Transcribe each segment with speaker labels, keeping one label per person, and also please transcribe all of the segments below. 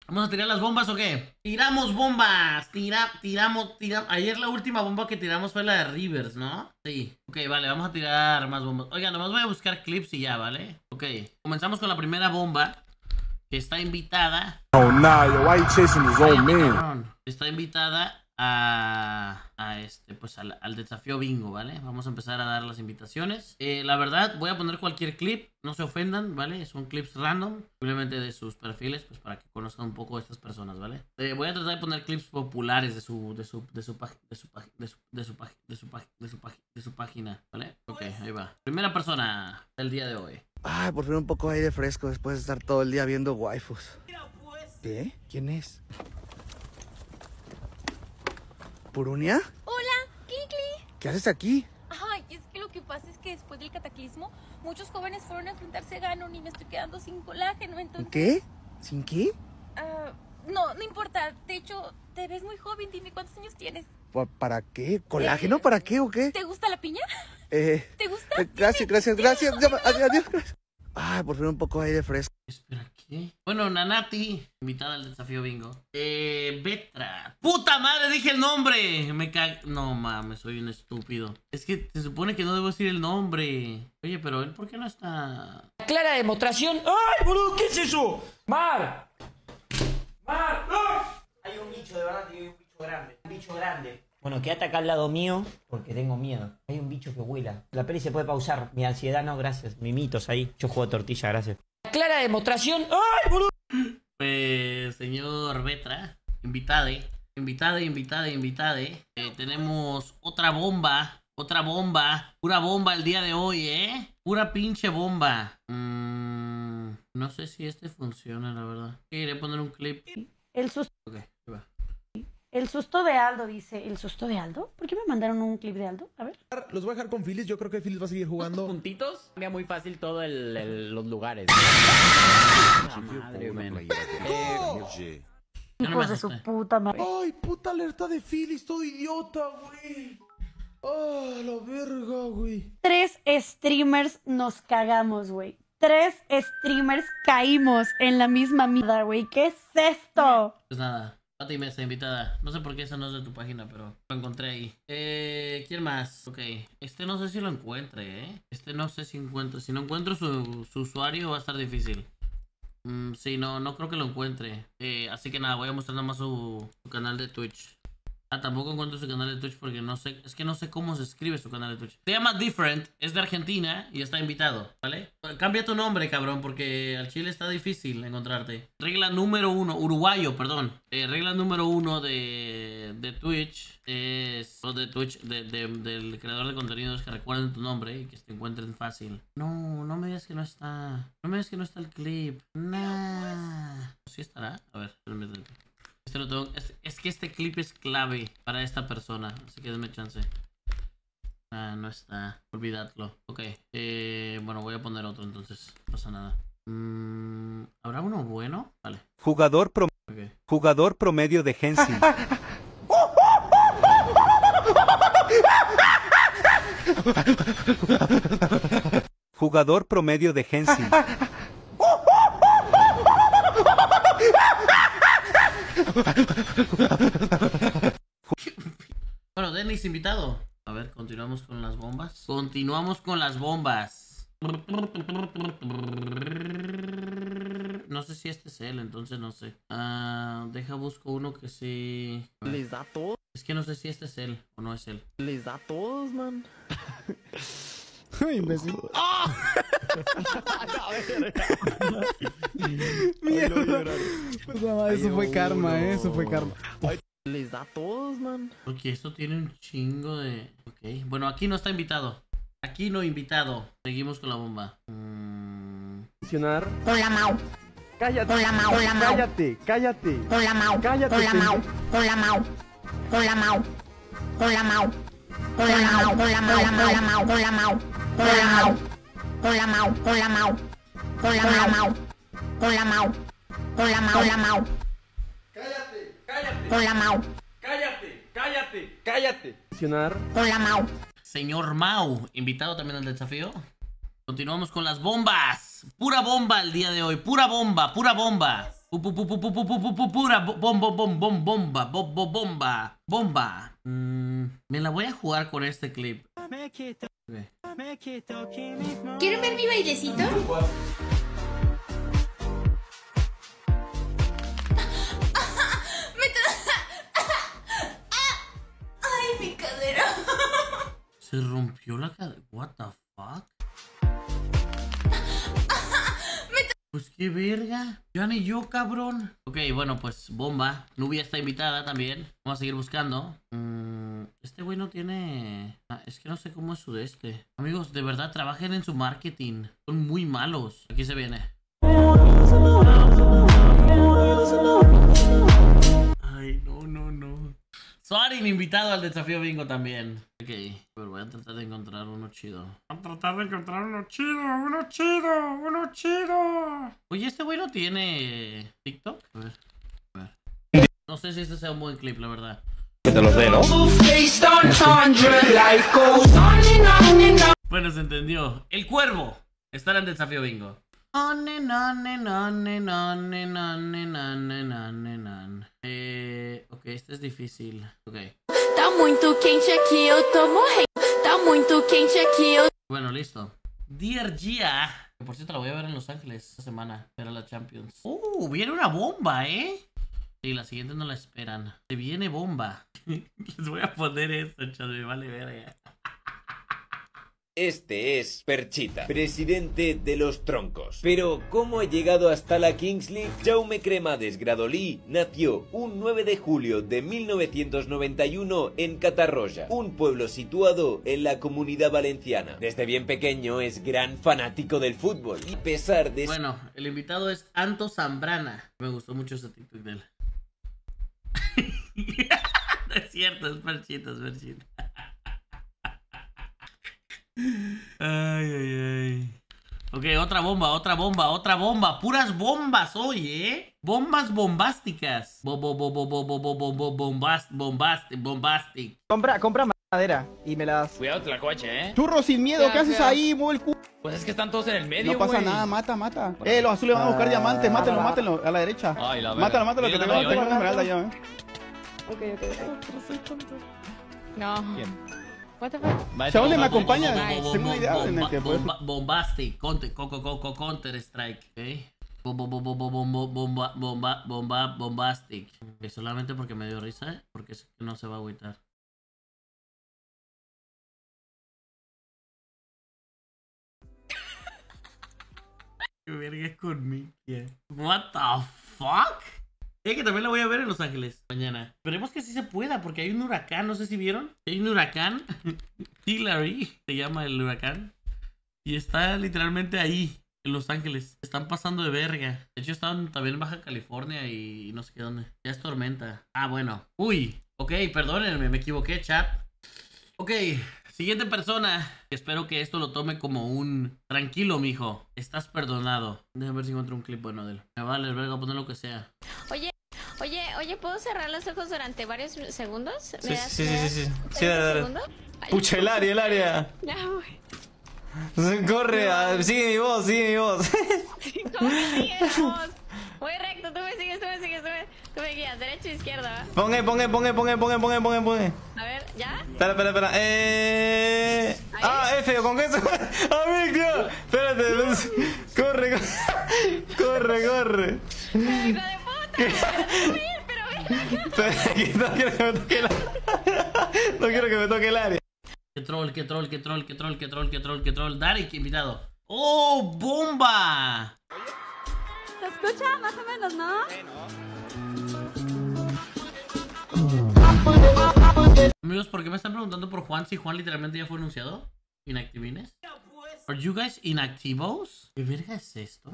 Speaker 1: ¿Vamos a tirar las bombas o qué? ¡Tiramos bombas! Tiramos. Ayer la última bomba que tiramos fue la de Rivers, ¿no? Sí. Ok, vale, vamos a tirar más bombas. Oigan, nomás voy a buscar clips y ya, ¿vale? Ok, comenzamos con la primera bomba, que está invitada.
Speaker 2: Oh, nah, yo, why you chasing his old man?
Speaker 1: Está invitada pues al desafío bingo, ¿vale? Vamos a empezar a dar las invitaciones. La verdad, voy a poner cualquier clip, no se ofendan, ¿vale? Son clips random, simplemente de sus perfiles, pues para que conozcan un poco a estas personas, ¿vale? Voy a tratar de poner clips populares de su página, ¿vale? Ok, ahí va. Primera persona del día de hoy.
Speaker 3: Ay, por fin un poco de aire fresco después de estar todo el día viendo waifus. ¿Qué? ¿Quién es? ¿Purunia?
Speaker 4: Hola, Kikli.
Speaker 3: ¿Qué haces aquí?
Speaker 4: Ay, es que lo que pasa es que después del cataclismo, muchos jóvenes fueron a enfrentarse a Ganon y me estoy quedando sin colágeno, entonces...
Speaker 3: ¿Qué? ¿Sin qué?
Speaker 4: No importa. De hecho, te ves muy joven. Dime, ¿cuántos años tienes?
Speaker 3: ¿Para qué? ¿Colágeno para qué o qué?
Speaker 4: ¿Te gusta la piña?
Speaker 3: ¿Te
Speaker 4: gusta?
Speaker 3: Gracias. Adiós. Ay, por fin un poco de aire fresco.
Speaker 1: Espera, ¿qué? Bueno, Nanati, invitada al desafío bingo. Betra. ¡Puta madre! Dije el nombre. No mames, soy un estúpido. Es que se supone que no debo decir el nombre. Oye, pero él, ¿por qué no está?
Speaker 5: Clara demostración. ¡Ay, boludo! ¿Qué es eso? ¡Mar! ¡No! Hay un bicho, de verdad, hay un bicho grande. Un bicho grande. Bueno, quédate acá al lado mío porque tengo miedo. Hay un bicho que vuela. La peli se puede pausar. Mi ansiedad no, gracias. Mimitos ahí. Yo juego tortilla, gracias. Clara demostración. ¡Ay, boludo!
Speaker 1: Señor Betra, invitade. Tenemos otra bomba. Pura bomba el día de hoy, ¿eh? Pura pinche bomba. No sé si este funciona, la verdad. Iré a poner un clip.
Speaker 6: El susto.
Speaker 1: Ok, ahí va.
Speaker 6: El susto de Aldo, dice. ¿El susto de Aldo? ¿Por qué me mandaron un clip de Aldo? A ver.
Speaker 7: Los voy a dejar con Phyllis. Yo creo que Phyllis va a seguir jugando.
Speaker 8: Puntitos, cambia muy fácil todo los lugares. Madre,
Speaker 6: Hijos de su puta madre.
Speaker 7: Ay, puta alerta de Phyllis, todo idiota, güey. Ah, la verga, güey.
Speaker 6: 3 streamers nos cagamos, güey. 3 streamers caímos en la misma mierda, güey. ¿Qué es esto?
Speaker 1: Pues nada. Pati Mesa, invitada. No sé por qué esa no es de tu página, pero lo encontré ahí. ¿Quién más? Ok. Este no sé si lo encuentre, ¿eh? No sé si encuentro. Si no encuentro su usuario va a estar difícil. Sí, no creo que lo encuentre. Así que nada, voy a mostrar nada más su canal de Twitch. Tampoco encuentro su canal de Twitch porque no sé, es que no sé cómo se escribe su canal de Twitch. Se llama Different, es de Argentina y está invitado, ¿vale? Cambia tu nombre, cabrón, porque al chile está difícil encontrarte. Regla número 1, uruguayo, perdón. Regla número 1 de Twitch es, o de Twitch, del creador de contenido es que recuerden tu nombre y que te encuentren fácil. No me digas que no está. No me digas que no está el clip. Nah. ¿Sí estará? A ver, permíteme. Es que este clip es clave para esta persona, así que denme chance. No está, olvidadlo. Ok, bueno, voy a poner otro entonces, no pasa nada. ¿Habrá uno bueno? Vale.
Speaker 9: Jugador promedio de Genshin. Jugador promedio de Genshin.
Speaker 1: Bueno, Dennis invitado. A ver, continuamos con las bombas. No sé si este es él, entonces no sé. Deja busco uno que sí.
Speaker 10: ¿Les da todos?
Speaker 1: Es que no sé si este es él o no es él.
Speaker 10: ¿Les da todos, man?
Speaker 7: Imbécil. Eso fue karma, eso fue karma.
Speaker 10: ¿Les da todos, man?
Speaker 1: Porque esto tiene un chingo de... Ok, bueno, aquí no está invitado. Aquí no invitado. Seguimos con la bomba.
Speaker 10: Funcionar.
Speaker 4: Hola, Mau.
Speaker 10: Cállate.
Speaker 4: Hola, Mau. Hola, Mau.
Speaker 10: Cállate.
Speaker 4: Hola, Mau.
Speaker 10: Cállate.
Speaker 4: Hola, Mau. Hola, Mau. Hola, Mau. Hola, Mau. Hola, Mau. Hola, Mau. Hola, Mau. Hola, Mau. Hola, Mau. Hola, Mau. Hola, Mau. Hola, Mau. Hola, Mau. Hola, Mau. Hola, Mau.
Speaker 5: Cállate.
Speaker 4: Hola, Mau.
Speaker 5: Cállate.
Speaker 10: Funcionar.
Speaker 4: Hola, Mau.
Speaker 1: Señor Mau, invitado también al desafío. Continuamos con las bombas. Pura bomba el día de hoy. Pura bomba. Pura bomba. Me la voy a jugar con este clip. Okay.
Speaker 11: ¿Quieren ver mi bailecito? ¡Ay, mi cadera!
Speaker 1: Se rompió la cadera. What the fuck? Pues qué verga. Ya ni yo, cabrón. Ok, bueno, pues bomba. Nubia está invitada también. Vamos a seguir buscando. Este güey no tiene... es que no sé cómo es su de este. Amigos, de verdad, trabajen en su marketing. Son muy malos. Aquí se viene. Ay, no. Soarin invitado al desafío bingo también. Ok, pero voy a tratar de encontrar uno chido. Uno chido. Oye, este güey no tiene TikTok. A ver. No sé si este sea un buen clip, la verdad.
Speaker 12: Que te los dé, ¿no?
Speaker 1: Bueno, se entendió. El Cuervo estará en desafío bingo. Ok, este es difícil. Ok.
Speaker 11: Tá muito quente aqui, eu tô morrendo. Tá muito quente aqui, eu...
Speaker 1: Bueno, listo. Dear Gia. Por cierto, la voy a ver en Los Ángeles esta semana. Para la Champions. Viene una bomba, ¿eh? Sí, la siguiente no la esperan. Se viene bomba. Les voy a poner esto, chavos. Me vale verga.
Speaker 13: Este es Perchita, presidente de los troncos. Pero, ¿cómo ha llegado hasta la Kings League? Jaume Cremades Gradolí nació un 9 de julio de 1991 en Catarroja, un pueblo situado en la Comunidad Valenciana. Desde bien pequeño es gran fanático del fútbol y a pesar de...
Speaker 1: Bueno, el invitado es Anto Zambrana. Me gustó mucho ese TikTok de él. No es cierto, es Perchita, es Perchita. Ay. Ok, otra bomba. Puras bombas hoy, ¿eh? Bombas bombásticas. Bombastic.
Speaker 14: Compra madera y me las...
Speaker 8: Cuidado te la coche,
Speaker 14: Churro sin miedo, ¿qué haces ahí? Mueve el cu...
Speaker 8: Pues es que están todos en el medio,
Speaker 14: No pasa nada, mata. Los azules van a buscar diamantes, mátenlo, a la derecha.
Speaker 8: Ay, la
Speaker 14: Mátalo, que tengo una esmeralda ya,
Speaker 15: Ok. No.
Speaker 8: ¿Quién?
Speaker 15: What the fuck?
Speaker 14: ¿Sabes dónde me acompaña? Tengo una idea en el que puedes...
Speaker 1: Bombastic. Counter Strike. Bombastic. Solamente porque me dio risa, porque sé que no se va a agüitar. ¿Qué verga es conmigo? What the fuck? Que también la voy a ver en Los Ángeles mañana. Esperemos que sí se pueda, porque hay un huracán, no sé si vieron. Hay un huracán. Hillary se llama el huracán. Y está literalmente ahí, en Los Ángeles. Están pasando de verga. De hecho, están también en Baja California y no sé qué dónde. Ya es tormenta. Ah, bueno. Uy. Ok, perdónenme, me equivoqué, chat. Ok, siguiente persona. Espero que esto lo tome como un... Tranquilo, mijo. Estás perdonado. Déjame ver si encuentro un clip bueno de él. Me vale, voy a poner lo que sea.
Speaker 15: Oye, ¿puedo cerrar los ojos durante varios segundos?
Speaker 5: Sí. Sí, dale. Pucha, el área.
Speaker 15: Ya, güey.
Speaker 5: Corre, sigue mi voz.
Speaker 15: ¿Cómo me sigues la voz? Muy recto, tú me sigues. Tú me guías, derecha e izquierda, ¿va?
Speaker 5: Ponge.
Speaker 15: A ver, ¿ya?
Speaker 5: Espera. F, ¿con qué eso? ¡Ah, tío! Espérate. Corre.
Speaker 15: ¡Hijo de puta!
Speaker 5: No quiero que me toque el área.
Speaker 1: Qué troll. Darek, invitado. ¡Oh, bomba!
Speaker 6: ¿Se escucha más o menos, no?
Speaker 1: Amigos, ¿por qué me están preguntando por Juan si Juan literalmente ya fue anunciado? ¿Inactivines? ¿Are you guys inactivos? ¿Qué verga es esto?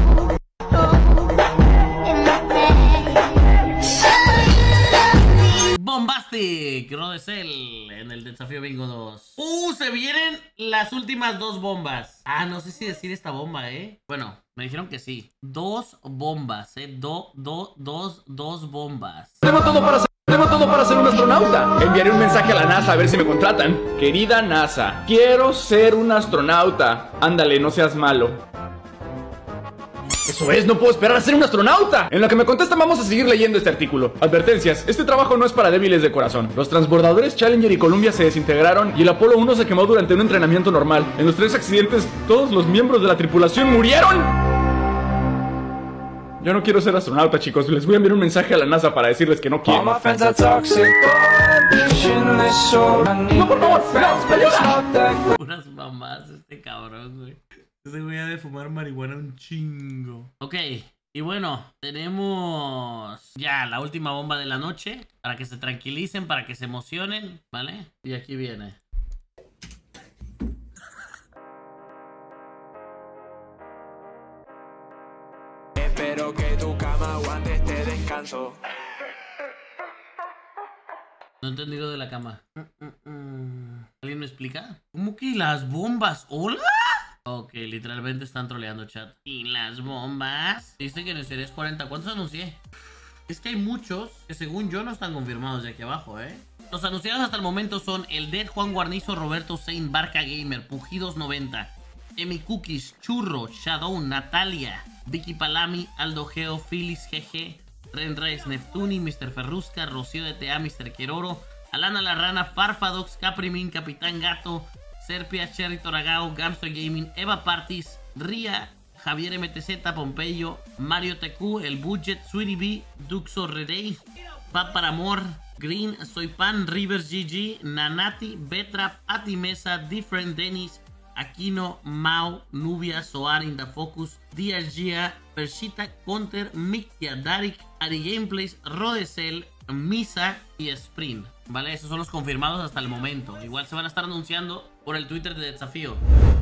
Speaker 1: Bombastic, Rodesel en el desafío bingo 2. Se vienen las últimas dos bombas. No sé si decir esta bomba, Bueno, me dijeron que sí. 2 bombas, dos bombas.
Speaker 16: Tengo todo para ser un astronauta. Enviaré un mensaje a la NASA a ver si me contratan. Querida NASA, quiero ser un astronauta. Ándale, no seas malo. Eso es, no puedo esperar a ser un astronauta. En lo que me contestan vamos a seguir leyendo este artículo. Advertencias, este trabajo no es para débiles de corazón. Los transbordadores Challenger y Columbia se desintegraron y el Apolo 1 se quemó durante un entrenamiento normal. En los 3 accidentes, todos los miembros de la tripulación murieron. Yo no quiero ser astronauta, chicos. Les voy a enviar un mensaje a la NASA para decirles que no quiero. No, por favor, ayuda.
Speaker 1: Unas mamás este cabrón, güey. Ese güey ha de fumar marihuana un chingo. Ok, y bueno, tenemos ya la última bomba de la noche. Para que se tranquilicen, para que se emocionen, ¿vale? Y aquí viene.
Speaker 12: Espero que tu cama aguante este descanso.
Speaker 1: No he entendido de la cama. ¿Alguien me explica? ¿Cómo que las bombas? ¿Hola? Ok, literalmente están troleando chat. ¿Y las bombas? Dice que en el Series 40. ¿Cuántos anuncié? Es que hay muchos que según yo no están confirmados de aquí abajo, ¿eh? Los anunciados hasta el momento son el Dead, Juan Guarnizo, Roberto Sain, Barca Gamer, Pujidos 90, Emi Cookies, Churro, Shadow, Natalia, Vicky Palami, Aldo Geo, Phyllis GG, Ren Reyes, Neftuni, Mr. Ferrusca, Rocío de TA, Mr. Queroro, Alana la Rana, Farfadox, Caprimin, Capitán Gato, Serpia, Cherry Toragao, Gamster Gaming, Eva Partis, Ria, Javier MTZ, Pompeyo, Mario TQ, El Budget, Sweetie B, Duxo Rerey, Paparamor, Green, Soy Pan, Rivers GG, Nanati, Betra, Pati Mesa, Different Dennis, Aquino, Mao, Nubia, Soar, Indafocus, Díaz Gia, Pershita, Counter, Mictia, Darik, Ari Gameplays, Rodecel, Misa y Sprint. Vale, esos son los confirmados hasta el momento. Igual se van a estar anunciando por el Twitter de Desafío.